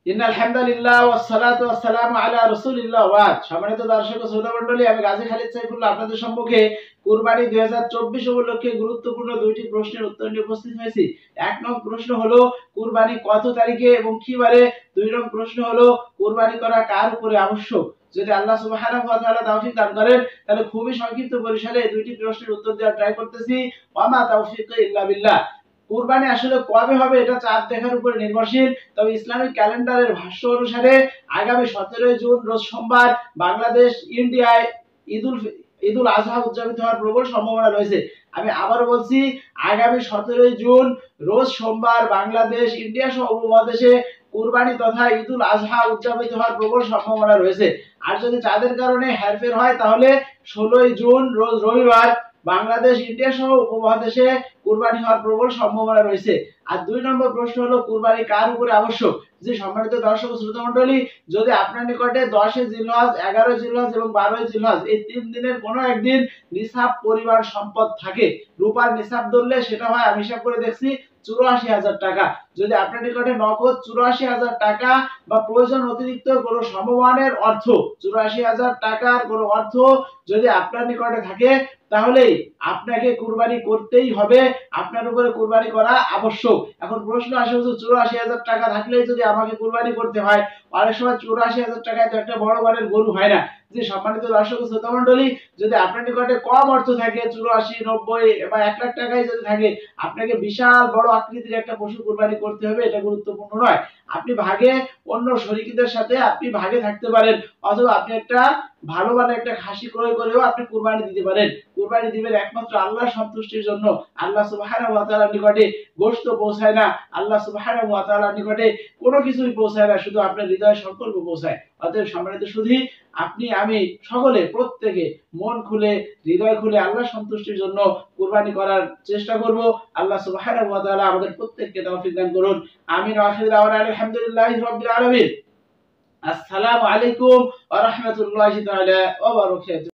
ইন্নাল হামদুলিল্লাহ ওয়াস সালাতু ওয়াস সালামু আলা রাসূলিল্লাহ ওয়া বাদ। সম্মানিত দর্শক ও শ্রোতা মণ্ডলী, আমি গাজী খালিদ সাইফুল্লাহ আপনাদের সম্মুখে কুরবানি 2024 উপলক্ষে গুরুত্বপূর্ণ দুইটি প্রশ্নের উত্তর নিয়ে উপস্থিত হয়েছি। এক নং প্রশ্ন হলো কুরবানি কত তারিখে এবং কি বারে। দুই নং প্রশ্ন হলো কুরবানি করা কার উপরে আবশ্যক। যদি আল্লাহ সুবহানাহু ওয়া তাআলা তৌফিক দান করেন তাহলে খুবই সংক্ষিপ্ত পরিসরে এই দুইটি প্রশ্নের উত্তর দেওয়ার ট্রাই করতেছি। ওয়া মা তাওফীকি ইল্লা বিল্লাহ। কুরবানি আসলে কবে হবে এটা চাঁদ দেখার উপর নির্ভরশীল। তবে ইসলামিক ক্যালেন্ডারের ভাষ্য অনুসারে আগামী 17 জুন রোজ সোমবার বাংলাদেশ ইন্ডিয়ায় ঈদুল আজহা উদযাপিত হওয়ার প্রবল সম্ভাবনা রয়েছে। আমি আবারও বলছি, আগামী 17 জুন রোজ সোমবার বাংলাদেশ ইন্ডিয়া সহ উপমহাদেশে কুরবানি তথা ঈদুল আজহা উদযাপিত হওয়ার প্রবল সম্ভাবনা রয়েছে। আর যদি চাঁদের কারণে হেরফের হয় তাহলে 16 জুন রোজ রবিবার বাংলাদেশ ইন্ডিয়া সহ উপমহাদেশে কুরবানি হওয়ার প্রবল সম্ভাবনা রয়েছে। আর দুই নম্বর প্রশ্ন হলো কুরবানি কার উপরে আবশ্যক। যে সম্মানিত দর্শক ও শ্রোতা মণ্ডলী, যদি আপনার নিকটে 10 জিলহজ, 11 জিলহজ এবং 12 জিলহজ এই 3 দিনের কোনো একদিন নিসাব পরিমাণ সম্পদ থাকে, রূপার নিসাব ধরলে সেটা হয়, আমি হিসাব করে দেখছি, 84,000 টাকা। যদি আপনার নিকটে নগদ 84,000 টাকা বা প্রয়োজন অতিরিক্ত কোনো সমমানের অর্থ 84,000 টাকার কোনো অর্থ যদি আপনার নিকটে থাকে তাহলে আপনাকে কুরবানি করতেই হবে, আপনার উপরে কুরবানি করা আবশ্যক। এখন প্রশ্ন আসে, হুজুর 84,000 টাকা থাকলেই যদি আমাকে কুরবানি করতে হয়, অনেক সময় 84,000 টাকায় তো একটা বড় মানের গরু হয় না। যে সম্মানিত দর্শক ও শ্রোতা মণ্ডলী, যদি আপনার নিকটে কম অর্থ থাকে 84, 90 বা 1 লাখ টাকায় যদি থাকে, আপনাকে বিশাল বড় আকৃতির একটা পশু কুরবানি করতে হবে এটা গুরুত্বপূর্ণ নয়। আপনি ভাগে অন্য শরীকদের সাথে আপনি ভাগে থাকতে পারেন, অথবা আপনি একটা ভালো মানের একটা খাসি ক্রয় করেও আপনি কুরবানি দিতে পারেন। কুরবানি দিবেন একমাত্র আল্লাহর সন্তুষ্টির জন্য। আল্লাহ সুবহানাহু ওয়া তাআলার নিকটে গোশত পৌঁছায় না, আল্লাহ সুবহানাহু ওয়া তাআলার নিকটে কোনো কিছুই পৌঁছায় না, শুধু আপনার হৃদয়ের সংকল্প পৌঁছায়। অতএব সম্মানিত সুধী, আপনি আমি সকলে প্রত্যেকে মন খুলে হৃদয় খুলে আল্লাহর সন্তুষ্টির জন্য কুরবানি করার চেষ্টা করব। আল্লাহ সুবহানাহু ওয়া তাআলা আমাদের প্রত্যেককে তৌফিক দান করুন। আমিন ওয়া আখিরু দাওয়ানা আলহামদুলিল্লাহি রাব্বিল আলামিন। আসসালামু আলাইকুম ওয়া রাহমাতুল্লাহি তাআলা ওয়া বারাকাতুহু।